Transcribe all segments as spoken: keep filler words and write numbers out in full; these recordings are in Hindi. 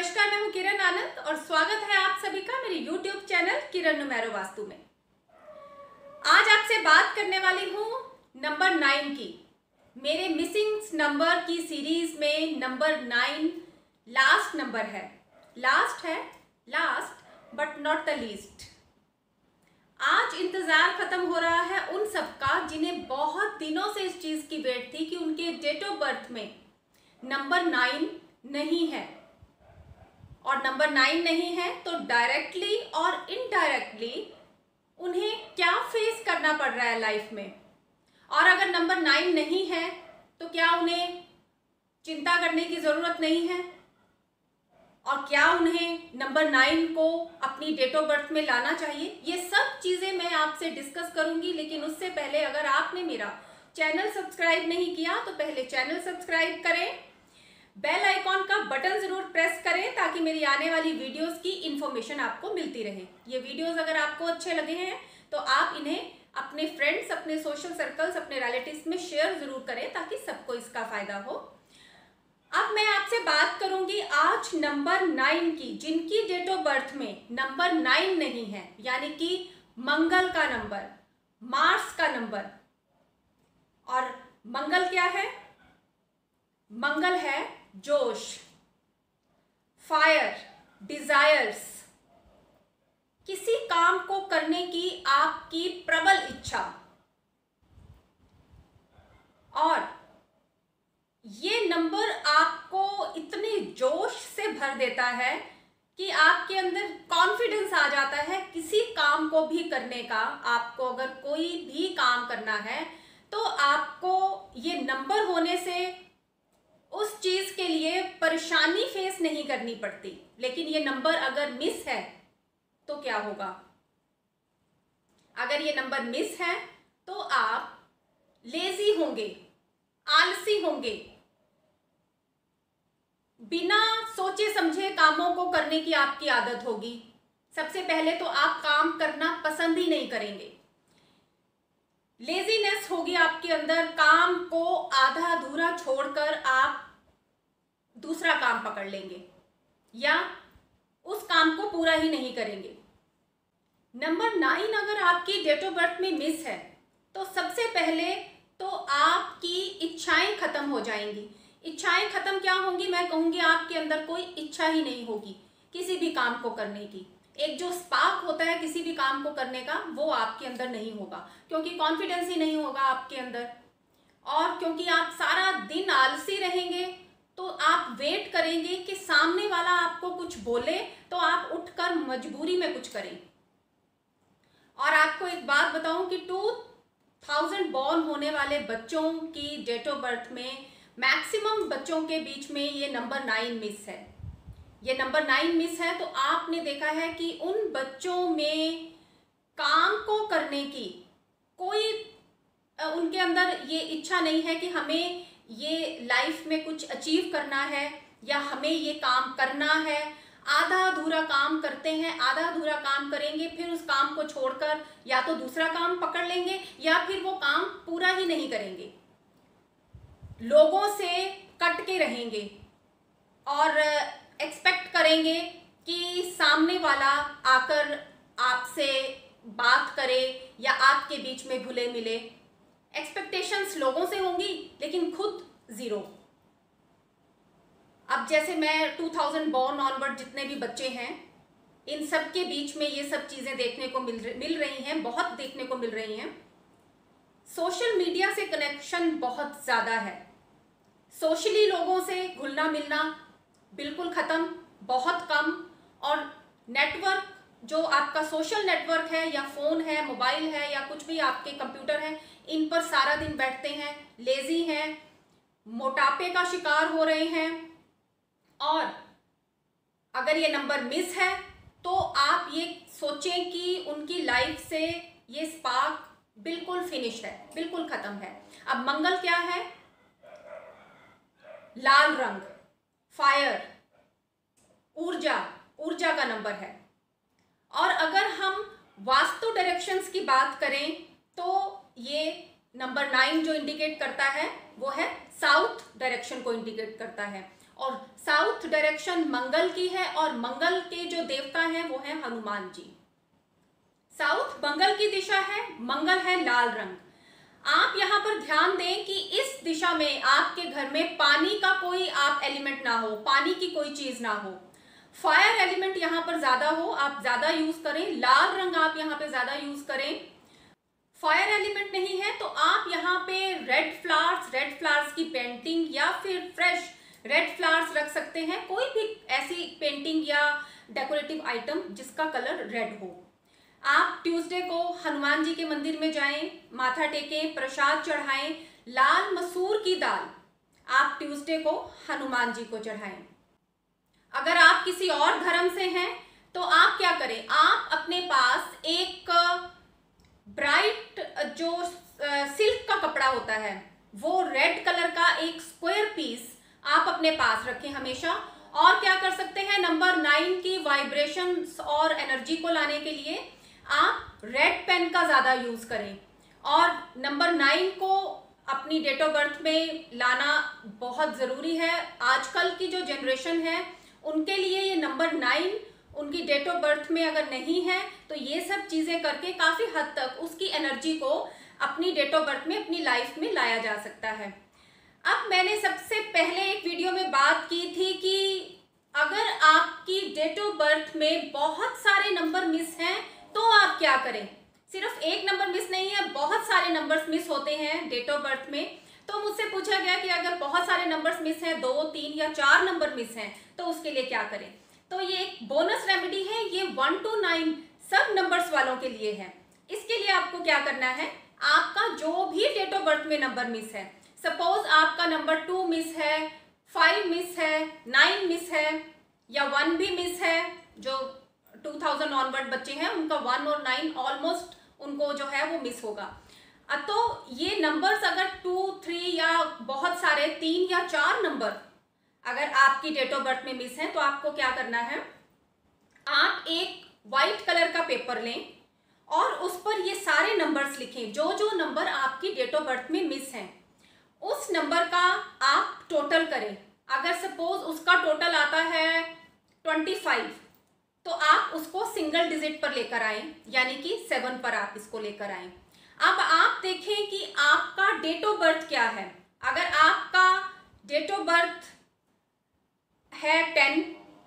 नमस्कार, मैं हूं किरण आनंद और स्वागत है आप सभी का मेरे YouTube channel Kiran numero Vastu में। आज आपसे बात करने वाली हूं नंबर नाइन की। मेरे मिसिंग नंबर की सीरीज में नंबर नाइन लास्ट नंबर है। लास्ट है, last but not the least. आज इंतजार खत्म हो रहा है उन सबका जिन्हें बहुत दिनों से इस चीज की वेट थी कि उनके डेट ऑफ बर्थ में नंबर नाइन नहीं है। और नंबर नाइन नहीं है तो डायरेक्टली और इनडायरेक्टली उन्हें क्या फेस करना पड़ रहा है लाइफ में। और अगर नंबर नाइन नहीं है तो क्या उन्हें चिंता करने की जरूरत नहीं है, और क्या उन्हें नंबर नाइन को अपनी डेट ऑफ बर्थ में लाना चाहिए। ये सब चीजें मैं आपसे डिस्कस करूंगी, लेकिन उससे पहले अगर आपने मेरा चैनल सब्सक्राइब नहीं किया तो पहले चैनल सब्सक्राइब करें, बेल आइकॉन का बटन जरूर प्रेस करें ताकि मेरी आने वाली वीडियोस की इंफॉर्मेशन आपको मिलती रहे। ये वीडियोस अगर आपको अच्छे लगे हैं तो आप इन्हें अपने फ्रेंड्स, अपने सोशल सर्कल्स, अपने रिलेटिव्स में शेयर जरूर करें ताकि सबको इसका फायदा हो। अब मैं आपसे बात करूंगी आज नंबर नाइन की, जिनकी डेट ऑफ बर्थ में नंबर नाइन नहीं है, यानी कि मंगल का नंबर, मार्स का नंबर। और मंगल क्या है? मंगल है जोश, फायर, डिजायर्स, किसी काम को करने की आपकी प्रबल इच्छा। और ये नंबर आपको इतने जोश से भर देता है कि आपके अंदर कॉन्फिडेंस आ जाता है किसी काम को भी करने का। आपको अगर कोई भी काम करना है तो आपको ये नंबर होने से उस चीज के लिए परेशानी फेस नहीं करनी पड़ती। लेकिन ये नंबर अगर मिस है तो क्या होगा? अगर ये नंबर मिस है तो आप लेजी होंगे, आलसी होंगे, बिना सोचे समझे कामों को करने की आपकी आदत होगी। सबसे पहले तो आप काम करना पसंद ही नहीं करेंगे, लेजीनेस होगी आपके अंदर। काम को आधा अधूरा छोड़कर आप दूसरा काम पकड़ लेंगे या उस काम को पूरा ही नहीं करेंगे। नंबर नाइन अगर आपकी डेट ऑफ बर्थ में मिस है तो सबसे पहले तो आपकी इच्छाएं खत्म हो जाएंगी। इच्छाएं खत्म क्या होंगी? मैं कहूंगी आपके अंदर कोई इच्छा ही नहीं होगी किसी भी काम को करने की। एक जो स्पार्क होता है किसी भी काम को करने का, वो आपके अंदर नहीं होगा, क्योंकि कॉन्फिडेंस ही नहीं होगा आपके अंदर। और क्योंकि आप सारा दिन आलसी रहेंगे तो आप वेट करेंगे कि सामने वाला आपको कुछ बोले तो आप उठकर मजबूरी में कुछ करें। और आपको एक बात बताऊं कि टू थाउजेंड बॉर्न होने वाले बच्चों की डेट ऑफ बर्थ में मैक्सिमम बच्चों के बीच में ये नंबर नाइन मिस है। ये नंबर नाइन मिस है तो आपने देखा है कि उन बच्चों में काम को करने की कोई उनके अंदर ये इच्छा नहीं है कि हमें ये लाइफ में कुछ अचीव करना है या हमें ये काम करना है। आधा अधूरा काम करते हैं, आधा अधूरा काम करेंगे, फिर उस काम को छोड़कर या तो दूसरा काम पकड़ लेंगे या फिर वो काम पूरा ही नहीं करेंगे। लोगों से कट के रहेंगे और एक्सपेक्ट करेंगे कि सामने वाला आकर आपसे बात करे या आपके बीच में घुले मिले। एक्सपेक्टेशंस लोगों से होंगी लेकिन खुद जीरो। अब जैसे मैं टू थाउजेंड बॉर्न ऑनवर्ड जितने भी बच्चे हैं, इन सब के बीच में ये सब चीजें देखने को मिल मिल रही हैं, बहुत देखने को मिल रही हैं। सोशल मीडिया से कनेक्शन बहुत ज्यादा है। सोशली लोगों से घुलना मिलना बिल्कुल खत्म, बहुत कम। और नेटवर्क, जो आपका सोशल नेटवर्क है या फोन है, मोबाइल है या कुछ भी आपके कंप्यूटर है, इन पर सारा दिन बैठते हैं, लेजी हैं, मोटापे का शिकार हो रहे हैं। और अगर ये नंबर मिस है तो आप ये सोचें कि उनकी लाइफ से ये स्पार्क बिल्कुल फिनिश है, बिल्कुल खत्म है। अब मंगल क्या है? लाल रंग, फायर, ऊर्जा, ऊर्जा का नंबर है। और अगर हम वास्तु डायरेक्शंस की बात करें तो ये नंबर नाइन जो इंडिकेट करता है वो है साउथ डायरेक्शन को इंडिकेट करता है। और साउथ डायरेक्शन मंगल की है और मंगल के जो देवता हैं वो हैं हनुमान जी। साउथ मंगल की दिशा है, मंगल है लाल रंग। आप यहाँ पर ध्यान दें कि इस दिशा में आपके घर में पानी का कोई आप एलिमेंट ना हो, पानी की कोई चीज ना हो, फायर एलिमेंट यहाँ पर ज्यादा हो, आप ज्यादा यूज करें, लाल रंग आप यहाँ पे ज्यादा यूज करें। फायर एलिमेंट नहीं है तो आप यहाँ पे रेड फ्लावर्स, रेड फ्लावर्स की पेंटिंग या फिर फ्रेश रेड फ्लावर्स रख सकते हैं, कोई भी ऐसी पेंटिंग या डेकोरेटिव आइटम जिसका कलर रेड हो। आप ट्यूसडे को हनुमान जी के मंदिर में जाएं, माथा टेकें, प्रसाद चढ़ाएं, लाल मसूर की दाल आप ट्यूसडे को हनुमान जी को चढ़ाएं। अगर आप किसी और धर्म से हैं तो आप क्या करें, आप अपने पास एक ब्राइट जो सिल्क का कपड़ा होता है वो रेड कलर का एक स्क्वायर पीस आप अपने पास रखें हमेशा। और क्या कर सकते हैं, नंबर नाइन की वाइब्रेशंस और एनर्जी को लाने के लिए आप रेड पेन का ज्यादा यूज करें। और नंबर नाइन को अपनी डेट ऑफ बर्थ में लाना बहुत जरूरी है। आजकल की जो जनरेशन है उनके लिए ये नंबर नाइन उनकी डेट ऑफ बर्थ में अगर नहीं है तो ये सब चीजें करके काफी हद तक उसकी एनर्जी को अपनी डेट ऑफ बर्थ में, अपनी लाइफ में लाया जा सकता है। अब मैंने सबसे पहले एक वीडियो में बात की थी कि अगर आपकी डेट ऑफ बर्थ में बहुत सारे नंबर मिस हैं तो आप क्या करें। सिर्फ एक नंबर मिस नहीं है, बहुत सारे नंबर्स मिस होते हैं डेट ऑफ बर्थ में। तो मुझसे पूछा गया कि अगर बहुत सारे नंबर्स मिस हैं, दो तीन या चार नंबर मिस हैं, तो उसके लिए क्या करें। तो ये एक बोनस रेमेडी है, ये वन टू नाइन सब नंबर्स वालों के लिए है। इसके लिए आपको क्या करना है, आपका जो भी डेट ऑफ बर्थ में नंबर मिस है, सपोज आपका नंबर टू मिस है, फाइव मिस है, नाइन मिस है या वन भी मिस है, जो टू थाउजेंड ऑनवर्ड बच्चे हैं उनका वन और नाइन ऑलमोस्ट उनको जो है वो मिस होगा। तो ये नंबर्स अगर टू थ्री या बहुत सारे तीन या चार नंबर अगर आपकी डेट ऑफ बर्थ में मिस है तो आपको क्या करना है, आप एक वाइट कलर का पेपर लें और उस पर ये सारे नंबर्स लिखें, जो जो नंबर आपकी डेट ऑफ बर्थ में मिस हैं उस नंबर का आप टोटल करें। अगर सपोज उसका टोटल आता है ट्वेंटी फाइव तो आप उसको सिंगल डिजिट पर लेकर आए, यानी कि सेवन पर आप इसको लेकर आए। अब आप देखें कि आपका डेट ऑफ बर्थ क्या है। अगर आपका डेट ऑफ बर्थ है टेन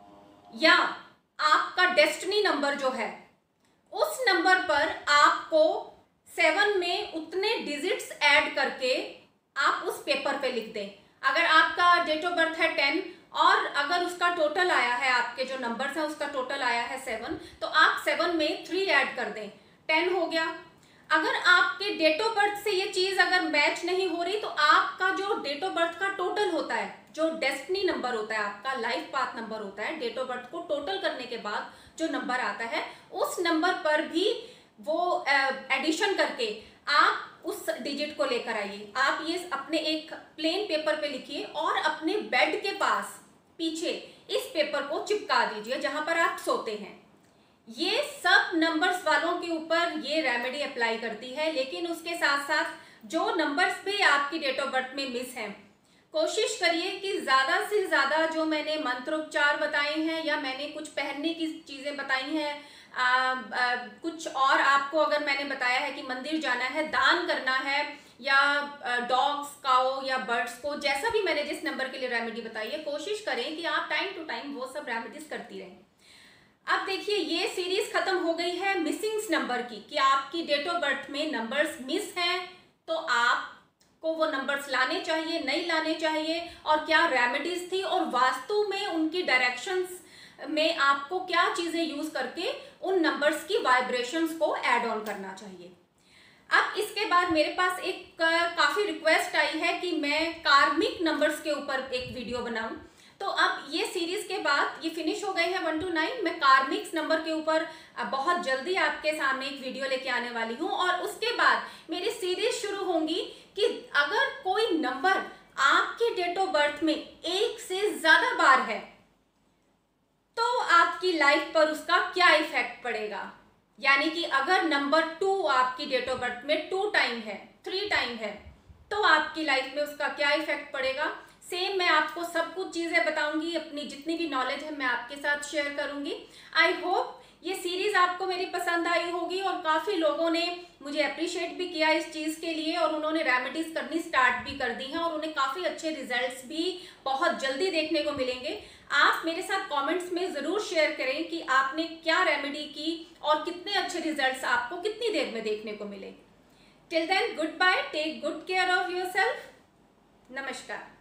या आपका डेस्टिनी नंबर जो है उस नंबर पर आपको सेवन में उतने डिजिट्स ऐड करके आप उस पेपर पे लिख दें। अगर आपका डेट ऑफ बर्थ है टेन और अगर उसका टोटल आया है, आपके जो नंबर्स हैं उसका टोटल आया है सेवन, तो आप सेवन में थ्री ऐड कर दें, टेन हो गया। अगर आपके डेट ऑफ बर्थ से ये चीज अगर मैच नहीं हो रही तो आपका जो डेट ऑफ बर्थ का टोटल होता है, जो डेस्टिनी नंबर होता है, आपका लाइफ पाथ नंबर होता है, डेट ऑफ बर्थ को टोटल करने के बाद जो नंबर आता है उस नंबर पर भी वो एडिशन करके आप उस डिजिट को लेकर आइए। आप ये अपने एक प्लेन पेपर पे लिखिए और अपने बेड के पास पीछे इस पेपर को चिपका दीजिए जहां पर आप सोते हैं। ये सब नंबर्स वालों के ऊपर ये रेमेडी अप्लाई करती है, लेकिन उसके साथ साथ जो नंबर्स भी आपकी डेट ऑफ बर्थ में मिस हैं, कोशिश करिए कि ज़्यादा से ज़्यादा जो मैंने मंत्रोपचार बताए हैं या मैंने कुछ पहनने की चीज़ें बताई हैं, आ, आ, कुछ और आपको अगर मैंने बताया है कि मंदिर जाना है, दान करना है या डॉग्स, काओ या बर्ड्स को, जैसा भी मैंने जिस नंबर के लिए रेमेडी बताई है, कोशिश करें कि आप टाइम टू टाइम वो सब रेमेडीज करती रहें। अब देखिए ये सीरीज खत्म हो गई है मिसिंग्स नंबर की, कि आपकी डेट ऑफ बर्थ में नंबर्स मिस हैं तो आपको वो नंबर्स लाने चाहिए, नहीं लाने चाहिए, और क्या रेमेडीज थी और वास्तु में उनकी डायरेक्शंस में आपको क्या चीजें यूज करके उन नंबर्स की वाइब्रेशंस को ऐड ऑन करना चाहिए। अब इसके बाद मेरे पास एक काफी रिक्वेस्ट आई है कि मैं कार्मिक नंबर्स के ऊपर एक वीडियो बनाऊं, तो अब ये सीरीज के बाद ये फिनिश हो गई है वन टू नाइन, मैं कार्मिक्स नंबर के ऊपर बहुत जल्दी आपके सामने एक वीडियो लेके आने वाली हूँ। और उसके बाद मेरी सीरीज शुरू होंगी कि अगर कोई नंबर आपकी डेट ऑफ बर्थ में एक से ज्यादा बार है तो आपकी लाइफ पर उसका क्या इफेक्ट पड़ेगा। यानी कि अगर नंबर टू आपकी डेट ऑफ बर्थ में टू टाइम है, थ्री टाइम है, तो आपकी लाइफ में उसका क्या इफेक्ट पड़ेगा। सेम मैं आपको सब कुछ चीज़ें बताऊंगी, अपनी जितनी भी नॉलेज है मैं आपके साथ शेयर करूंगी। आई होप ये सीरीज आपको मेरी पसंद आई होगी और काफ़ी लोगों ने मुझे अप्रिशिएट भी किया इस चीज़ के लिए और उन्होंने रेमेडीज करनी स्टार्ट भी कर दी हैं और उन्हें काफ़ी अच्छे रिजल्ट्स भी बहुत जल्दी देखने को मिलेंगे। आप मेरे साथ कमेंट्स में ज़रूर शेयर करें कि आपने क्या रेमेडी की और कितने अच्छे रिजल्ट्स आपको कितनी देर में देखने को मिले। Till then, good bye, take good care of yourself. नमस्कार।